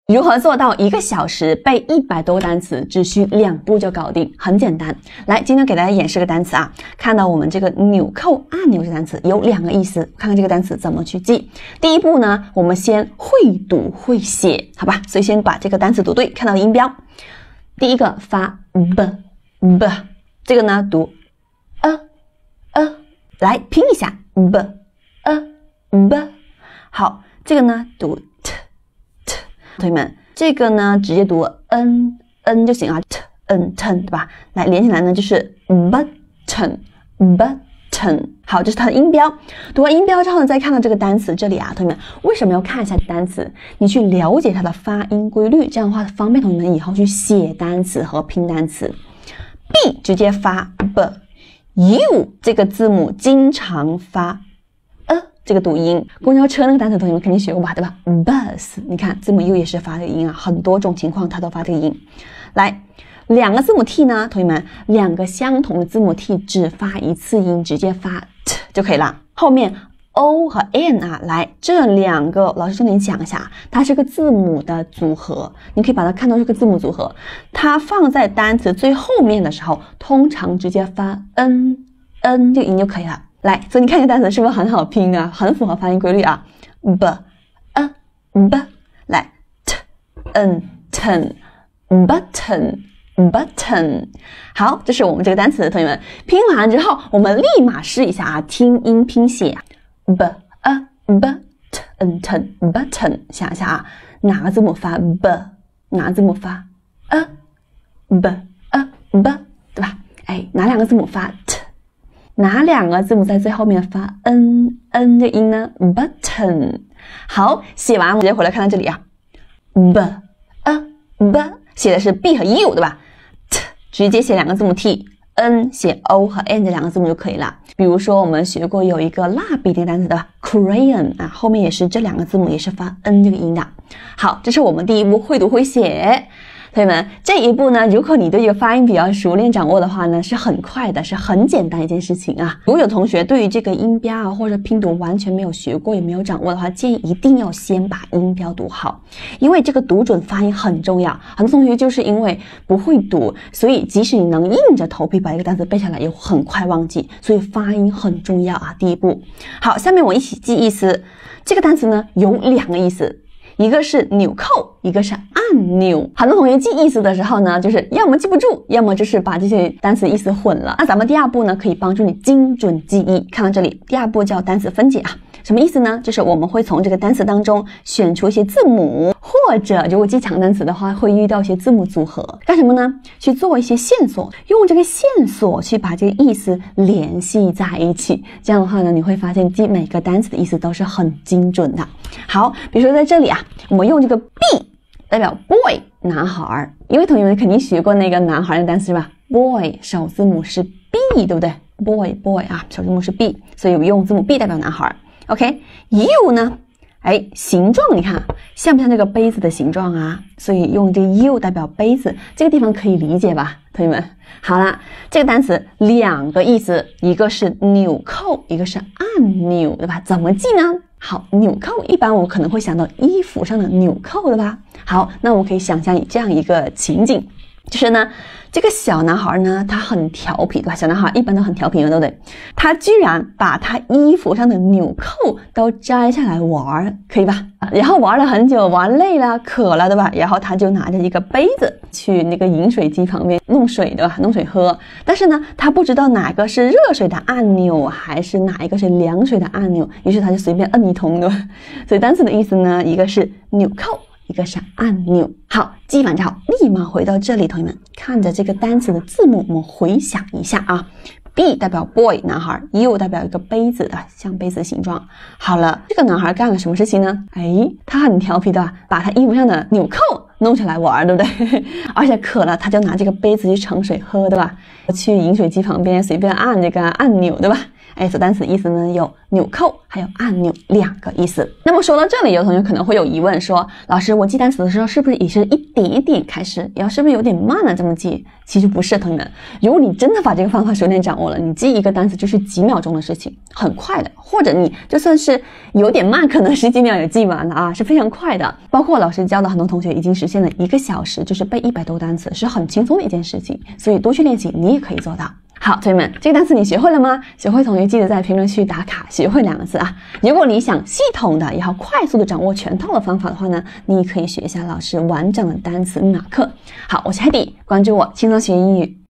如何做到1个小时背100多个单词，只需2步就搞定，很简单。来，今天给大家演示个单词啊。看到我们这个纽扣按钮这单词有2个意思，看看这个单词怎么去记。第一步呢，我们先会读会写，好吧？所以先把这个单词读对，看到音标。第一个发 b， 这个呢读来拼一下 b。好，这个呢读 t。同学们，这个呢直接读 n 就行啊 ，ten 对吧？来连起来呢就是 button。好，这是它的音标。读完音标之后呢，再看到这个单词这里啊，同学们为什么要看一下单词？你去了解它的发音规律，这样的话方便同学们以后去写单词和拼单词。b 直接发 b，u 这个字母经常发这个读音。公交车那个单词同学们肯定学过吧，对吧 ？bus， 你看字母 u 也是发这个音啊，很多种情况它都发这个音。来，2个字母 t 呢，同学们，2个相同的字母 t 只发一次音，直接发 t 就可以了。后面 o 和 n 啊，来这2个老师重点讲一下，它是个字母的组合，你可以把它看作是个字母组合。它放在单词最后面的时候，通常直接发 n 这个音就可以了。来，所以你看这个单词是不是很好拼啊？很符合发音规律啊 b， 来 ten button。好，这是我们这个单词，同学们拼完之后，我们立马试一下啊，听音拼写 button。想一下啊，哪个字母发 b， 哪个字母发 b， 对吧？哎，哪2个字母发 t， 哪2个字母在最后面发 n 的音呢 ？button。好，写完我直接回来看到这里啊 b 写的是 b 和 u 对吧？ t 直接写2个字母 t，n 写 o 和 n 这2个字母就可以了。比如说我们学过有一个蜡笔这个单词的 crayon 啊，后面也是这2个字母也是发 n 这个音的。好，这是我们第一步会读会写。同学们，这一步呢，如果你对这个发音比较熟练掌握的话呢，是很快的，是很简单一件事情啊。如果有同学对于这个音标啊或者拼读完全没有学过也没有掌握的话，建议一定要先把音标读好，因为这个读准发音很重要。很多同学就是因为不会读，所以即使你能硬着头皮把一个单词背下来，也很快忘记，所以发音很重要啊。第一步，好，下面我一起记意思。这个单词呢有2个意思。一个是纽扣，一个是按钮。很多同学记意思的时候呢，就是要么记不住，要么就是把这些单词意思混了。那咱们第2步呢，可以帮助你精准记忆。看到这里，第2步叫单词分解啊。什么意思呢？就是我们会从这个单词当中选出一些字母，或者如果记长单词的话，会遇到一些字母组合。干什么呢？去做一些线索，用这个线索去把这个意思联系在一起。这样的话呢，你会发现记每个单词的意思都是很精准的。好，比如说在这里啊，我们用这个 B 代表 boy 男孩，因为同学们肯定学过那个男孩的单词是吧 ？boy 首字母是 B， 对不对 ？boy 啊，首字母是 B， 所以我用字母 B 代表男孩。OK，you 呢？哎，形状你看像不像这个杯子的形状啊？所以用这个 you 代表杯子，这个地方可以理解吧，同学们？好啦，这个单词2个意思，一个是纽扣，一个是按钮，对吧？怎么记呢？好，纽扣一般我可能会想到衣服上的纽扣，对吧？好，那我们可以想象这样一个情景，就是呢，这个小男孩呢，他很调皮，对吧？小男孩一般都很调皮的，对不对？他居然把他衣服上的纽扣都摘下来玩，可以吧？然后玩了很久，玩累了，渴了，对吧？然后他就拿着一个杯子去那个饮水机旁边弄水，对吧？弄水喝。但是呢，他不知道哪个是热水的按钮，还是哪一个是凉水的按钮，于是他就随便摁一通，对吧？所以单词的意思呢，一个是纽扣，一个是按钮。好，记完之后立马回到这里，同学们看着这个单词的字母，我们回想一下啊。B 代表 boy 男孩 ，U 代表一个杯子的像杯子的形状。好了，这个男孩干了什么事情呢？哎，他很调皮的把他衣服上的纽扣弄起来玩，对不对？而且渴了，他就拿这个杯子去盛水喝，对吧？去饮水机旁边随便按这个按钮，对吧？ 小单词的意思呢有纽扣还有按钮2个意思。那么说到这里，有同学可能会有疑问说，老师，我记单词的时候是不是也是一点一点开始，是不是有点慢了这么记？其实不是，同学们，如果你真的把这个方法熟练掌握了，你记一个单词就是几秒钟的事情，很快的。或者你就算是有点慢，可能10几秒也记完了啊，是非常快的。包括老师教的很多同学已经实现了1个小时就是背100多单词，是很轻松的一件事情，所以多去练习，你也可以做到。好，同学们，这个单词你学会了吗？学会同学记得在评论区打卡学会2个字啊。如果你想系统的也要快速的掌握全套的方法的话呢，你可以学一下老师完整的单词密码课。好，我是 Heidi， 关注我，轻松学英语。